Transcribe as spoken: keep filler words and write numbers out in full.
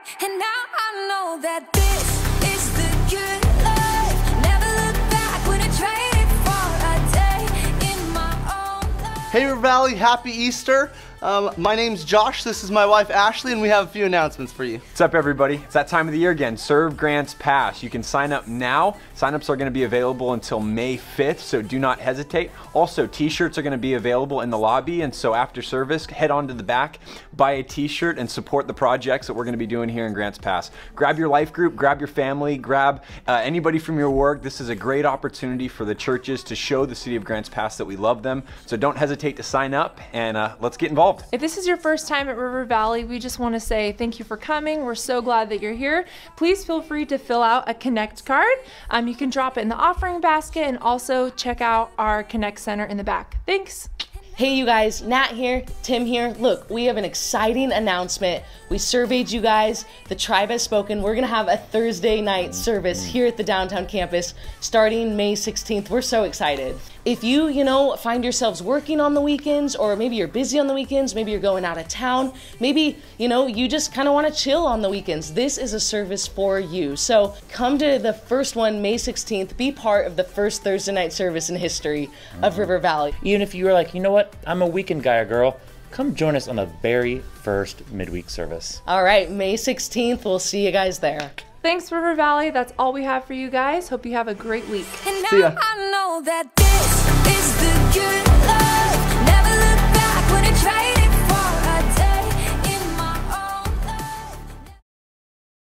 And now I know that this is the good life. Never look back when I traded for a day in my own life. Hey River Valley, happy Easter. Um, my name's Josh, this is my wife Ashley, and we have a few announcements for you. What's up everybody? It's that time of the year again, Serve Grants Pass. You can sign up now. Signups are going to be available until May fifth, so do not hesitate. Also, t-shirts are going to be available in the lobby, and so after service, head on to the back, buy a t-shirt, and support the projects that we're going to be doing here in Grants Pass. Grab your life group, grab your family, grab uh, anybody from your work. This is a great opportunity for the churches to show the city of Grants Pass that we love them. So don't hesitate to sign up, and uh, let's get involved. If this is your first time at River Valley, we just want to say thank you for coming. We're so glad that you're here. Please feel free to fill out a Connect card. Um, you can drop it in the offering basket and also check out our Connect Center in the back. Thanks. Hey you guys, Nat here, Tim here. Look, we have an exciting announcement. We surveyed you guys, the tribe has spoken. We're gonna have a Thursday night service here at the downtown campus starting May sixteenth. We're so excited. If you, you know, find yourselves working on the weekends, or maybe you're busy on the weekends, maybe you're going out of town, maybe, you know, you just kind of want to chill on the weekends, this is a service for you. So come to the first one, May sixteenth, be part of the first Thursday night service in history of River Valley. Even if you were like, you know what, I'm a weekend guy or girl, come join us on the very first midweek service. All right, May sixteenth, we'll see you guys there. Thanks, River Valley. That's all we have for you guys. Hope you have a great week. And See ya. now I know that this is the good